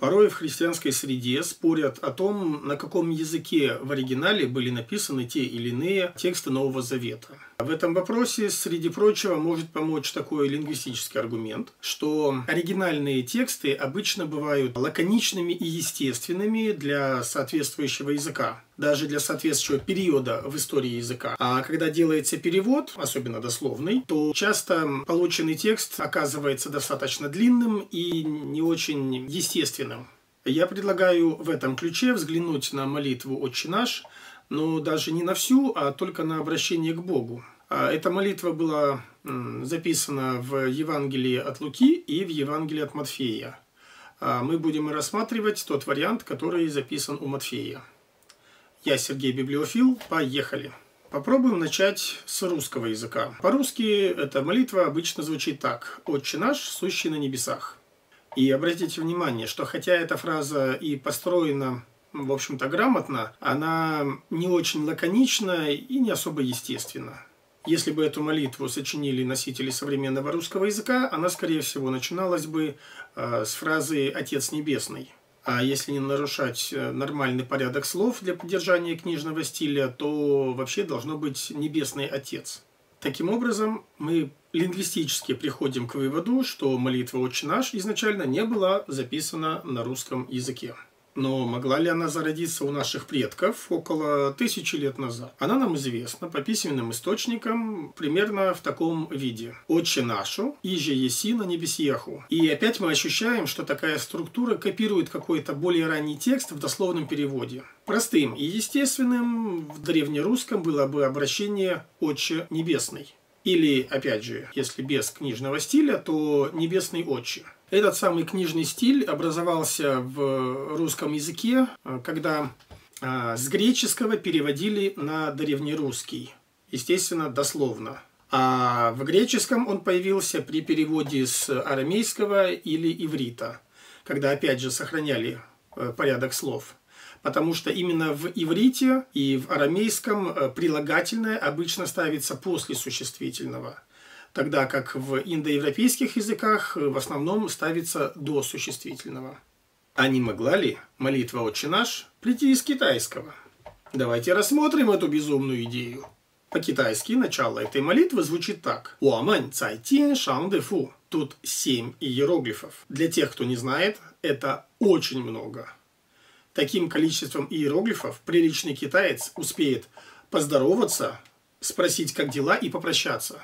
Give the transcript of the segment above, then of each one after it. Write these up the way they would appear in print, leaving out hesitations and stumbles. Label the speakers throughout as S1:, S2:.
S1: Порой в христианской среде спорят о том, на каком языке в оригинале были написаны те или иные тексты Нового Завета. В этом вопросе, среди прочего, может помочь такой лингвистический аргумент, что оригинальные тексты обычно бывают лаконичными и естественными для соответствующего языка, даже для соответствующего периода в истории языка. А когда делается перевод, особенно дословный, то часто полученный текст оказывается достаточно длинным и не очень естественным. Я предлагаю в этом ключе взглянуть на молитву «Отче наш», но даже не на всю, а только на обращение к Богу. Эта молитва была записана в Евангелии от Луки и в Евангелии от Матфея. Мы будем рассматривать тот вариант, который записан у Матфея. Я Сергей Библиофил, поехали! Попробуем начать с русского языка. По-русски эта молитва обычно звучит так: «Отче наш, сущий на небесах». И обратите внимание, что хотя эта фраза и построена, в общем-то, грамотно, она не очень лаконична и не особо естественна. Если бы эту молитву сочинили носители современного русского языка, она, скорее всего, начиналась бы с фразы «Отец Небесный». А если не нарушать нормальный порядок слов для поддержания книжного стиля, то вообще должно быть «Небесный Отец». Таким образом, мы лингвистически приходим к выводу, что молитва «Отче наш» изначально не была записана на русском языке. Но могла ли она зародиться у наших предков около 1000 лет назад? Она нам известна по письменным источникам примерно в таком виде: «Отче нашу, иже еси на небесеху». И опять мы ощущаем, что такая структура копирует какой-то более ранний текст в дословном переводе. Простым и естественным в древнерусском было бы обращение «Отче небесный». Или, опять же, если без книжного стиля, то «Небесный Отче». Этот самый книжный стиль образовался в русском языке, когда с греческого переводили на древнерусский, естественно, дословно. А в греческом он появился при переводе с арамейского или иврита, когда опять же сохраняли порядок слов. Потому что именно в иврите и в арамейском прилагательное обычно ставится после существительного, тогда как в индоевропейских языках в основном ставится до существительного. А не могла ли молитва «Отче наш» прийти из китайского? Давайте рассмотрим эту безумную идею. По-китайски начало этой молитвы звучит так: «Уамань цай тин шан де фу». Тут 7 иероглифов. Для тех, кто не знает, это очень много. Таким количеством иероглифов приличный китаец успеет поздороваться, спросить, как дела, и попрощаться.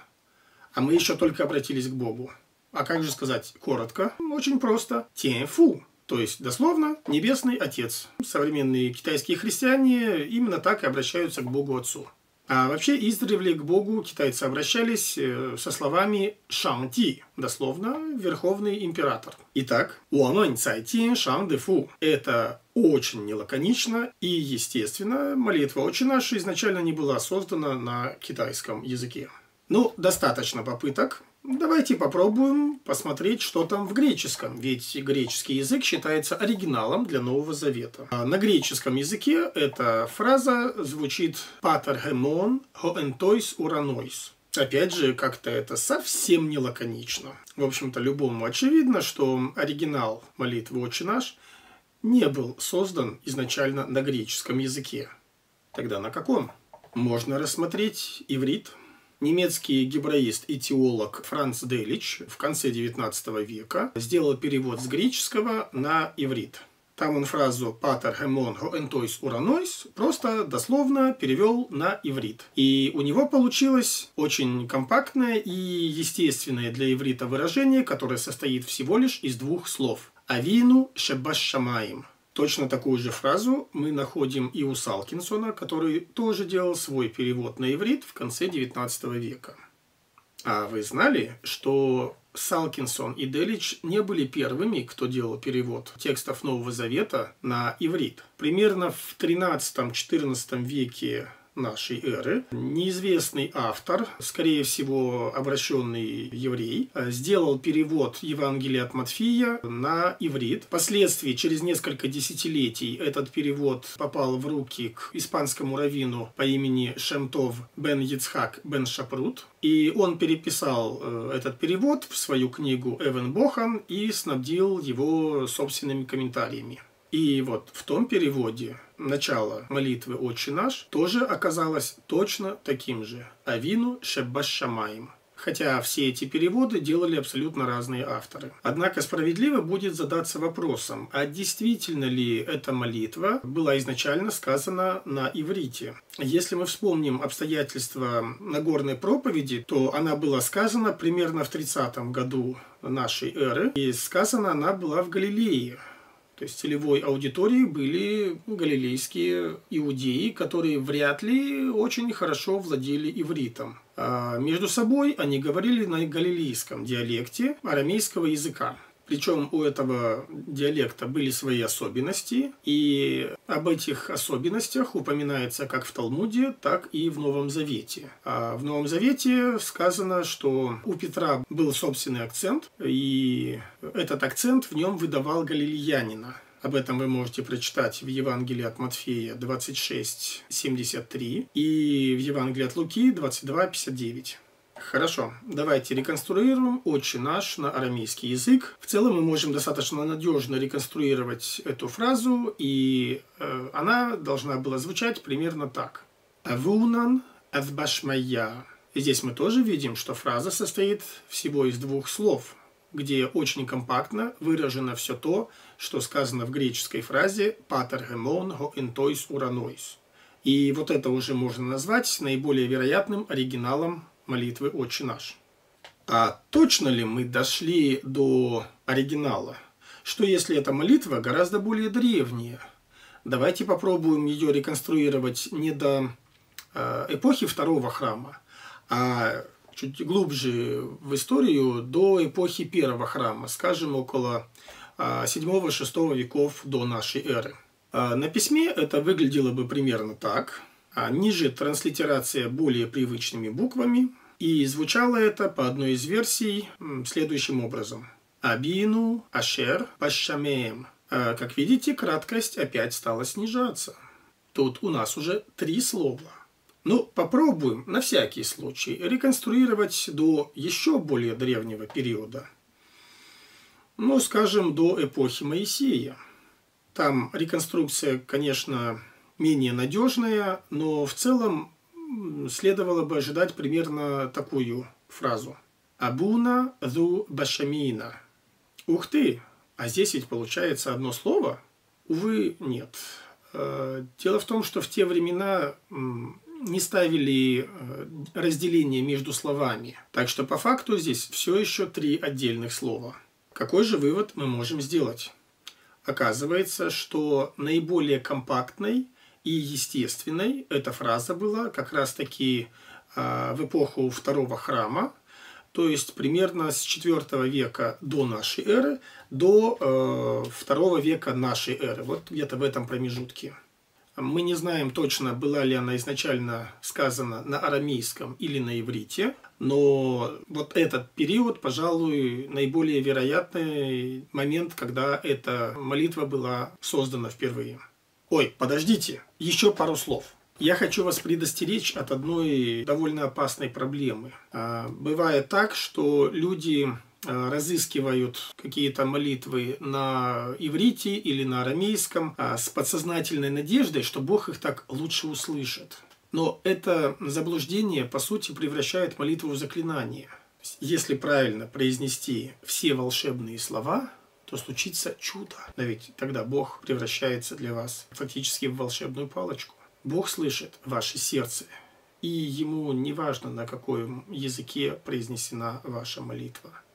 S1: А мы еще только обратились к Богу. А как же сказать коротко? Очень просто. Тянь фу. То есть, дословно, Небесный Отец. Современные китайские христиане именно так и обращаются к Богу Отцу. А вообще, издревле к Богу китайцы обращались со словами «шан ти», дословно «Верховный Император». Итак, «уамань цай тин шан де фу». Это очень нелаконично и, естественно, молитва «Отче наш» изначально не была создана на китайском языке. Ну, достаточно попыток. Давайте попробуем посмотреть, что там в греческом, ведь греческий язык считается оригиналом для Нового Завета. А на греческом языке эта фраза звучит «патер хемон хоэнтойс уранойс». Опять же, как-то это совсем не лаконично. В общем-то, любому очевидно, что оригинал молитвы «Отче наш» не был создан изначально на греческом языке. Тогда на каком? Можно рассмотреть иврит. Немецкий гебраист и теолог Франц Делич в конце XIX века сделал перевод с греческого на иврит. Там он фразу «патер хемон хоэнтойс уранойс» просто дословно перевел на иврит. И у него получилось очень компактное и естественное для иврита выражение, которое состоит всего лишь из 2 слов: «Авину шебаш шамаим». Точно такую же фразу мы находим и у Салкинсона, который тоже делал свой перевод на иврит в конце XIX века. А вы знали, что Салкинсон и Делич не были первыми, кто делал перевод текстов Нового Завета на иврит? Примерно в XIII-XIV веке нашей эры. Неизвестный автор, скорее всего, обращенный еврей, сделал перевод Евангелия от Матфея на иврит. Впоследствии, через несколько десятилетий, этот перевод попал в руки к испанскому раввину по имени Шем-Тов бен Йицхак бен Шапрут. И он переписал этот перевод в свою книгу Эвен Бохан и снабдил его собственными комментариями. И вот в том переводе начало молитвы «Отче наш» тоже оказалось точно таким же «Авину шеббаш шамаим». Хотя все эти переводы делали абсолютно разные авторы. Однако справедливо будет задаться вопросом, а действительно ли эта молитва была изначально сказана на иврите? Если мы вспомним обстоятельства Нагорной проповеди, то она была сказана примерно в 30-м году нашей эры, и сказана она была в Галилее. То есть целевой аудиторией были галилейские иудеи, которые вряд ли очень хорошо владели ивритом. А между собой они говорили на галилейском диалекте арамейского языка. Причем у этого диалекта были свои особенности, и об этих особенностях упоминается как в Талмуде, так и в Новом Завете. А в Новом Завете сказано, что у Петра был собственный акцент, и этот акцент в нем выдавал галилеянина. Об этом вы можете прочитать в Евангелии от Матфея 26:73 и в Евангелии от Луки 22:59. Хорошо, давайте реконструируем «Отче наш» на арамейский язык. В целом мы можем достаточно надежно реконструировать эту фразу, и она должна была звучать примерно так. «Авунан азбашмая». Здесь мы тоже видим, что фраза состоит всего из двух слов, где очень компактно выражено все то, что сказано в греческой фразе «патер гемон го энтойс уранойс». И вот это уже можно назвать наиболее вероятным оригиналом молитвы «Отче наш». А точно ли мы дошли до оригинала? Что если эта молитва гораздо более древняя? Давайте попробуем ее реконструировать не до эпохи Второго храма, а чуть глубже в историю до эпохи Первого храма, скажем, около 7-6 веков до нашей эры. На письме это выглядело бы примерно так. А ниже транслитерация более привычными буквами. И звучало это по одной из версий следующим образом. Абину ашер пашамеем. Как видите, краткость опять стала снижаться. Тут у нас уже 3 слова. Ну, попробуем на всякий случай реконструировать до еще более древнего периода. Ну, скажем, до эпохи Моисея. Там реконструкция, конечно, менее надежная, но в целом следовало бы ожидать примерно такую фразу. Абуна зу башамина. Ух ты! А здесь ведь получается одно слово? Увы, нет. Дело в том, что в те времена не ставили разделение между словами. Так что по факту здесь все еще 3 отдельных слова. Какой же вывод мы можем сделать? Оказывается, что наиболее компактной и естественной эта фраза была как раз-таки в эпоху Второго храма, то есть примерно с IV века до нашей эры до II века нашей эры, вот где-то в этом промежутке. Мы не знаем точно, была ли она изначально сказана на арамейском или на иврите, но вот этот период, пожалуй, наиболее вероятный момент, когда эта молитва была создана впервые. Ой, подождите, еще пару слов. Я хочу вас предостеречь от одной довольно опасной проблемы. Бывает так, что люди разыскивают какие-то молитвы на иврите или на арамейском с подсознательной надеждой, что Бог их так лучше услышит. Но это заблуждение, по сути, превращает молитву в заклинание. Если правильно произнести все волшебные слова, то случится чудо. Но ведь тогда Бог превращается для вас фактически в волшебную палочку. Бог слышит ваше сердце, и Ему не важно, на каком языке произнесена ваша молитва.